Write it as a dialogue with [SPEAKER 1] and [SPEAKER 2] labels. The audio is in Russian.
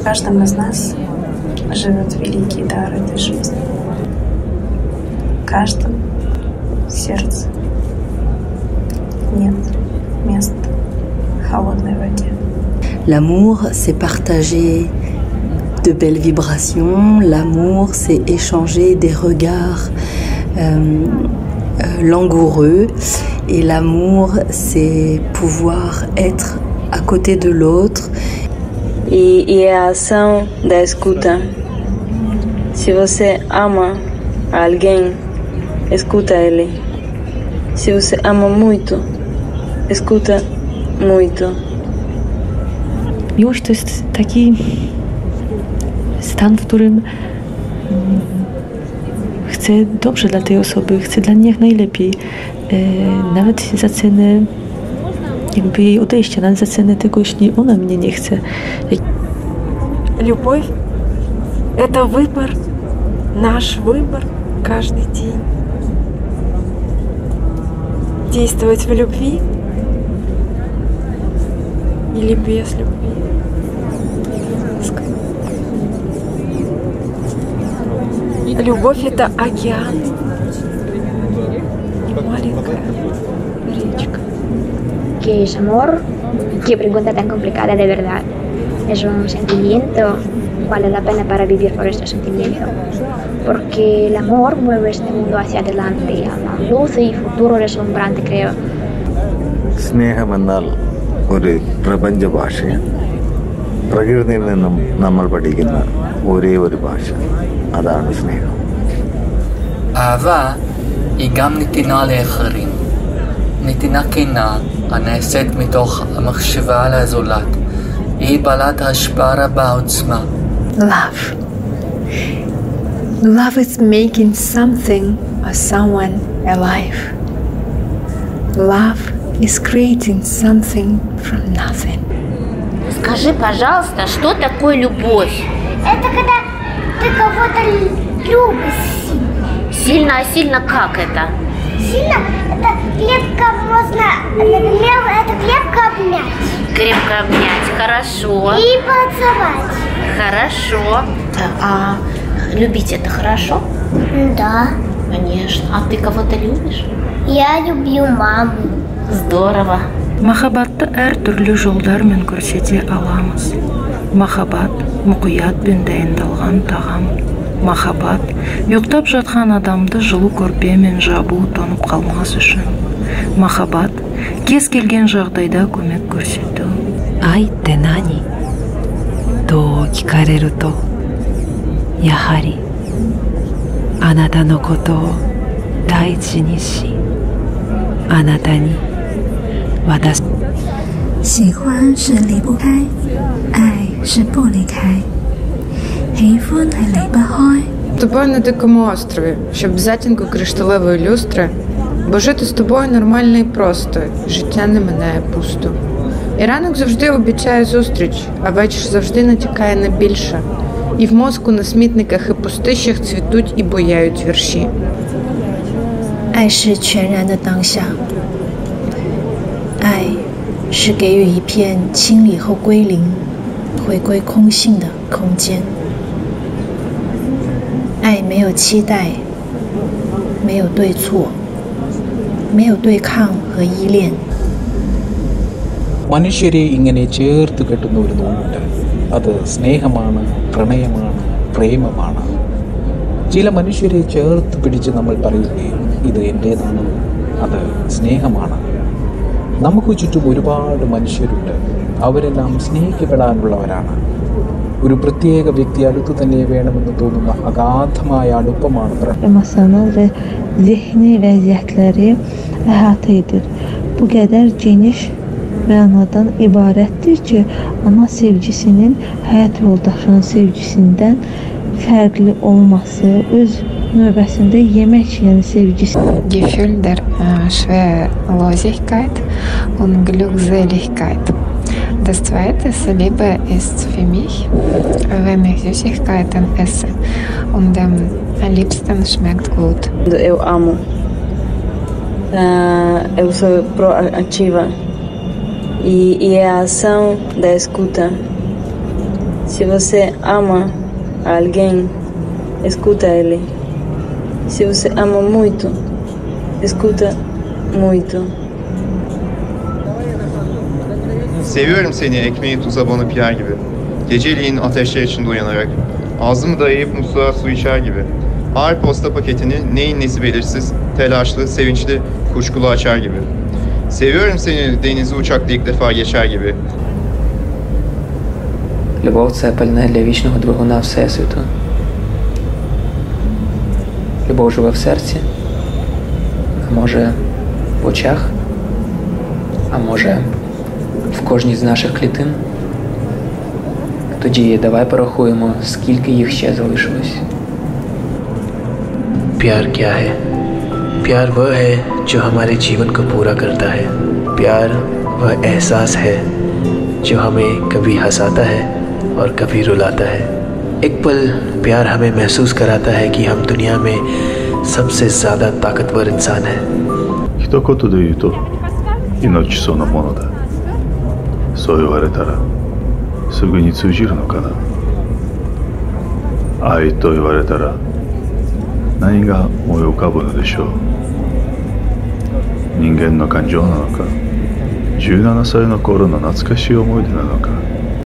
[SPEAKER 1] каждом из нас живет великий дар этой жизни. В каждом сердце нет места холодной воде.
[SPEAKER 2] L'amour, c'est partager de belles vibrations. L'amour, c'est échanger des regards langoureux. Et l'amour, c'est pouvoir être à côté de l'autre.
[SPEAKER 3] E é a ação da escuta. Se você ama alguém, escuta ele. Se você ama muito, escuta muito.
[SPEAKER 4] Miłość to jest taki stan, w którym chcę dobrze dla tej osoby, chcę dla niej jak najlepiej. Nawet za cenę jakby jej odejścia, nawet za cenę tego, jeśli ona mnie nie chce.
[SPEAKER 5] Любовь – это выбор, наш выбор каждый день. Действовать в любви или без любви. Любовь – это океан и маленькая речка.
[SPEAKER 6] ¿Qué es amor? Qué pregunta tan complicada de verdad. Es un sentimiento, vale la pena para vivir por este sentimiento. Porque el amor mueve este mundo hacia adelante, a la luz y futuro deslumbrante, creo.
[SPEAKER 7] സ്നേഹം എന്നാൽ ഒരു പ്രപഞ്ച ഭാഷയാണ്. പ്രകൃതിയിൽ നിന്നും നമ്മൾ പഠിക്കുന്ന ഒരേ ഒരു ഭാഷ, അതാണ് സ്നേഹം.
[SPEAKER 8] אהבה היא גם נתינה לאחרים. נתינה כנה הנעשית מתוך המחשבה על הזולת. היא בעלת השפעה רבה עוצמה.
[SPEAKER 9] Love. Love is making something or someone alive. Love is creating something from nothing.
[SPEAKER 10] Скажи, пожалуйста, что такое любовь?
[SPEAKER 11] Это когда ты кого-то любишь сильно.
[SPEAKER 10] Сильно, а сильно как это?
[SPEAKER 11] Сильно это крепко можно, например, это крепко обнять.
[SPEAKER 10] Крепко обнять, хорошо.
[SPEAKER 11] И поцеловать.
[SPEAKER 10] Хорошо. А любить это хорошо?
[SPEAKER 11] Да.
[SPEAKER 10] Конечно. А ты кого-то любишь?
[SPEAKER 11] Я люблю маму.
[SPEAKER 10] Здорово.
[SPEAKER 12] Махаббатты әр түрлі жолдармен көрсете аламыз. Махаббат мұқият пен дайындалған тағам. Махаббат ұйықтап жатқан адамды жылу көрпемен жабу тонып қалмас үшін. Махаббат кез келген жағдайда көмек көрсету.
[SPEAKER 2] Айって何? と聞かれると、やはりあなたのことを第一にし、あなたに渡す。
[SPEAKER 13] 喜歡是離不開，愛是不離開，喜歡係離不開。
[SPEAKER 5] З тобою на дикому острові, щоб в затінку кришталевої люстри, бо жити з тобою нормально і просто, життя не минає пусто. І ранок завжди обіцяє зустріч, а вечір завжди натякає на більше. І в мозку на смітниках і пустищах цвітуть і буяють вірші.
[SPEAKER 9] 爱是全然的当下，爱是给予一片清理后归零、回归空性的空间。爱没有期待，没有对错，没有对抗和依恋。
[SPEAKER 14] മനുഷ്യരെ ഇങ്ങനെ ചേർത്ത് കെട്ടുന്ന ഒരു നൂലുണ്ട്. അത് സ്നേഹമാണ്, പ്രണയമാണ്, പ്രേമമാണ്. ചില മനുഷ്യരെ ചേർത്ത് പിടിച്ച് നമ്മൾ പറയുകയും ഇത് എൻ്റേതാണ്, അത് സ്നേഹമാണ്. നമുക്ക് ചുറ്റും ഒരുപാട് മനുഷ്യരുണ്ട്. അവരെല്ലാം സ്നേഹിക്കപ്പെടാനുള്ളവരാണ്. ഒരു പ്രത്യേക വ്യക്തി അടുത്ത് തന്നെ വേണമെന്ന് തോന്നുന്ന അഗാധമായ അടുപ്പമാണ്
[SPEAKER 4] Masanın ve zihni vəziyyətləri əhatə bu qədər geniş mənadan ibarətdir ki, ana sevgisinin həyat yoldaşının sevgisindən fərqli olması, öz növbəsində yemək yiyən sevgisi.
[SPEAKER 15] Gefühl der Schwerelosigkeit und Glückseligkeit. Das zweite Liebe ist für mich, wenn ich Süßigkeiten esse und am liebsten schmeckt gut.
[SPEAKER 3] Eu amo. Eu sou proativa. E é a ação da escuta. Se você ama alguém, escuta ele. Se você ama muito, escuta muito.
[SPEAKER 16] Seviyorum seni ekmeği tuza banıp yer gibi. Geceliğin ateşler içinde uyanarak. Ağzımı dayayıp musluğa su içer gibi. Ağır posta paketini neyin nesi belirsiz, telaşlı, sevinçli, kuşkulu açar gibi. Seviyorum seni denizi uçakla ilk defa geçer gibi.
[SPEAKER 17] Любов – це пальне для вічного двигуна Всесвіту. Любов живе в серці, а може в очах, а може в кожній з наших клітин. Тоді давай порахуємо, скільки їх ще залишилось.
[SPEAKER 18] प्यार क्या है? प्यार वह है जो हमारे जीवन को पूरा करता है। प्यार वह एहसास है जो हमें कभी हंसाता है और कभी रुलाता है। एक पल प्यार हमें महसूस कराता है कि हम दुनिया में सबसे ज़्यादा ताकतवर इंसान हैं।
[SPEAKER 19] 一言で言うと命そのものだ。そう言われたらすぐに通じるのかな。愛と言われたら何が思い浮かぶのでしょう。人間の感情なのか、17歳の頃の懐かしい思い出なのか。